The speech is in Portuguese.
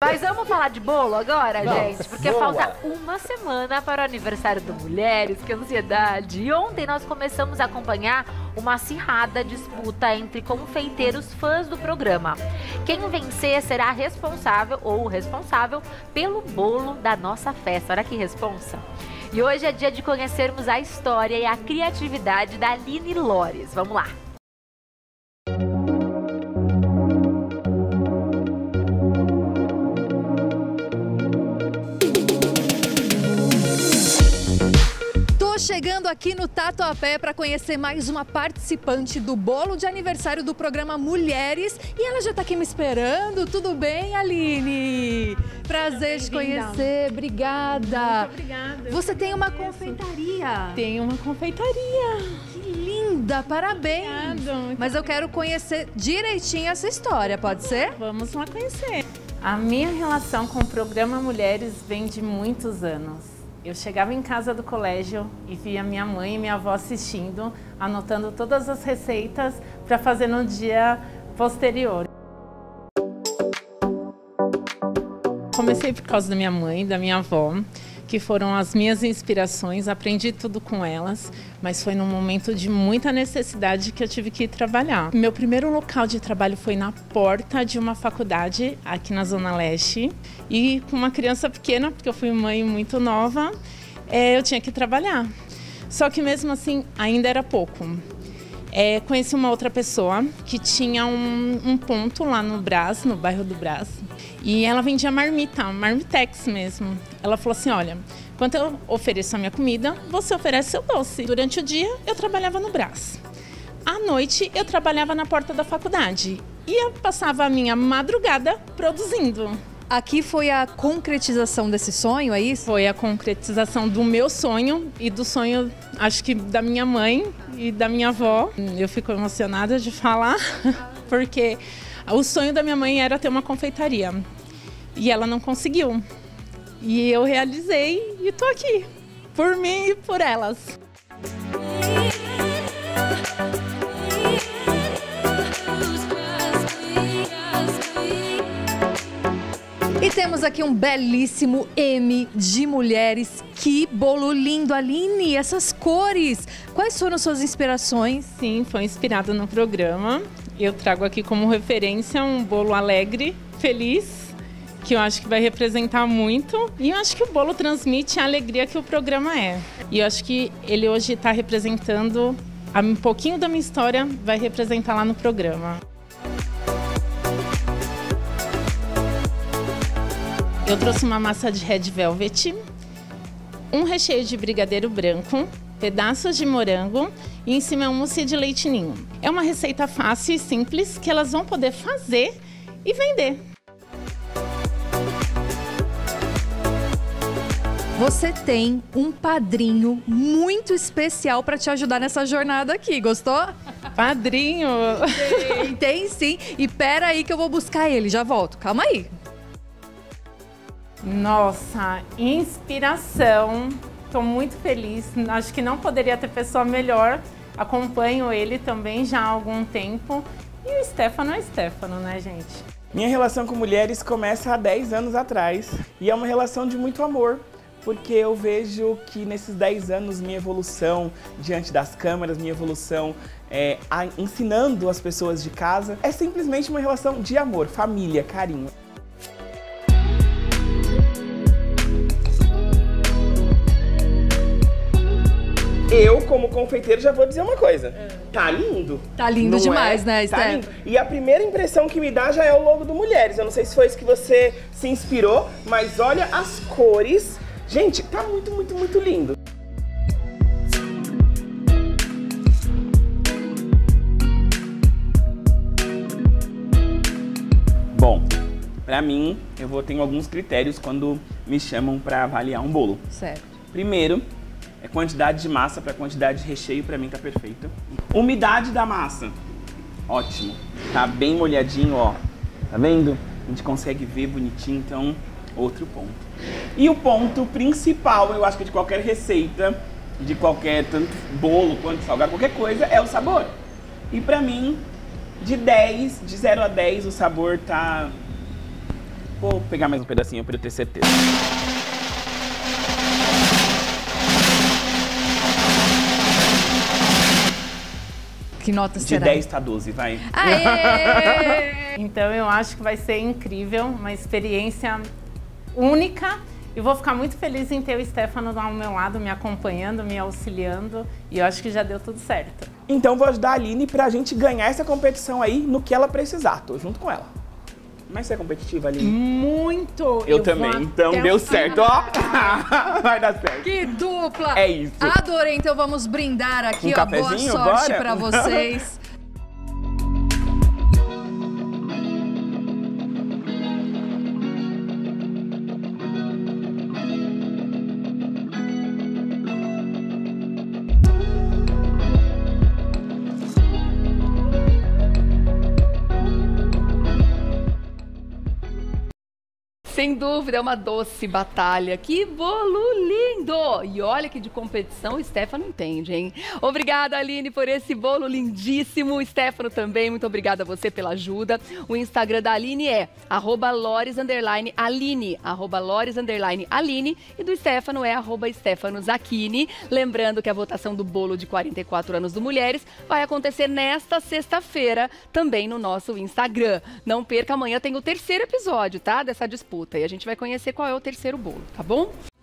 Mas vamos falar de bolo agora, gente? Porque boa. falta uma semana para o aniversário do Mulheres, que ansiedade. E ontem nós começamos a acompanhar uma acirrada disputa entre confeiteiros fãs do programa. Quem vencer será responsável ou responsável pelo bolo da nossa festa. Olha que responsa. E hoje é dia de conhecermos a história e a criatividade da Aline Lores. Vamos lá. Chegando aqui no Tatuapé para conhecer mais uma participante do bolo de aniversário do programa Mulheres. E ela já está aqui me esperando. Tudo bem, Aline? Prazer te conhecer. Obrigada. Muito obrigada. Você tem uma confeitaria. Tenho uma confeitaria. Que linda, parabéns. Obrigada. Mas eu quero conhecer direitinho essa história, pode ser? Vamos lá conhecer. A minha relação com o programa Mulheres vem de muitos anos. Eu chegava em casa do colégio e via minha mãe e minha avó assistindo, anotando todas as receitas para fazer no dia posterior. Comecei por causa da minha mãe e da minha avó, que foram as minhas inspirações, aprendi tudo com elas, mas foi num momento de muita necessidade que eu tive que ir trabalhar. Meu primeiro local de trabalho foi na porta de uma faculdade aqui na Zona Leste, e com uma criança pequena, porque eu fui mãe muito nova, eu tinha que trabalhar. Só que mesmo assim, ainda era pouco. Conheci uma outra pessoa que tinha um ponto lá no Brás, no bairro do Brás, e ela vendia marmita, marmitex mesmo. Ela falou assim, olha, enquanto eu ofereço a minha comida, você oferece seu doce. Durante o dia, eu trabalhava no Brás. À noite, eu trabalhava na porta da faculdade. E eu passava a minha madrugada produzindo. Aqui foi a concretização desse sonho, é isso? Foi a concretização do meu sonho e do sonho, acho que da minha mãe e da minha avó. Eu fico emocionada de falar, porque o sonho da minha mãe era ter uma confeitaria. E ela não conseguiu. E eu realizei e tô aqui, por mim e por elas. E temos aqui um belíssimo M de mulheres. Que bolo lindo, Aline! Essas cores! Quais foram suas inspirações? Sim, foi inspirada no programa. Eu trago aqui como referência um bolo alegre, feliz, que eu acho que vai representar muito. E eu acho que o bolo transmite a alegria que o programa é. E eu acho que ele hoje está representando um pouquinho da minha história, vai representar lá no programa. Eu trouxe uma massa de red velvet, um recheio de brigadeiro branco, pedaços de morango e em cima um mousse de leite ninho. É uma receita fácil e simples que elas vão poder fazer e vender. Você tem um padrinho muito especial para te ajudar nessa jornada aqui, gostou? Padrinho! Tem sim. E pera aí que eu vou buscar ele, já volto. Calma aí. Nossa, inspiração. Estou muito feliz. Acho que não poderia ter pessoa melhor. Acompanho ele também já há algum tempo. E o Stefano é Stefano, né, gente? Minha relação com mulheres começa há 10 anos atrás. E é uma relação de muito amor. Porque eu vejo que nesses 10 anos, minha evolução diante das câmeras, minha evolução ensinando as pessoas de casa, é simplesmente uma relação de amor, família, carinho. Eu, como confeiteiro, já vou dizer uma coisa. Tá lindo. Tá lindo não demais, né, Tá Steph? lindo. E a primeira impressão que me dá já é o logo do Mulheres. Eu não sei se foi isso que você se inspirou, mas olha as cores. Gente, tá muito, muito, muito lindo. Bom, pra mim, tenho alguns critérios quando me chamam pra avaliar um bolo. Certo. Primeiro, quantidade de massa para quantidade de recheio, pra mim tá perfeita. Umidade da massa, ótimo. Tá bem molhadinho, ó. Tá vendo? A gente consegue ver bonitinho, então, outro ponto. E o ponto principal, eu acho que de qualquer receita, de qualquer tanto bolo quanto salgado, qualquer coisa, é o sabor. E pra mim, de 0 a 10, o sabor tá Vou pegar mais um pedacinho pra eu ter certeza. Que nota De será? 10 tá 12, vai. Aê! Então eu acho que vai ser incrível, uma experiência única. E vou ficar muito feliz em ter o Stefano ao meu lado, me acompanhando, me auxiliando. E eu acho que já deu tudo certo. Então vou ajudar a Aline pra gente ganhar essa competição aí no que ela precisar. Tô junto com ela. Mas você é competitiva, Aline? Muito! Eu também, então deu certo, ó. Vai dar certo. Que dupla! É isso. Adorei, então vamos brindar aqui, Um ó. Boa cafezinho? sorte Bora? pra vocês. Sem dúvida, é uma doce batalha. Que bolo lindo! E olha que de competição o Stefano entende, hein? Obrigada, Aline, por esse bolo lindíssimo. O Stefano também, muito obrigada a você pela ajuda. O Instagram da Aline é @Lores_Aline, @Lores_Aline. E do Stefano é @StefanoZacchini. Lembrando que a votação do bolo de 44 anos do Mulheres vai acontecer nesta sexta-feira, também no nosso Instagram. Não perca, amanhã tem o terceiro episódio, tá? Dessa disputa. E a gente vai conhecer qual é o terceiro bolo, tá bom?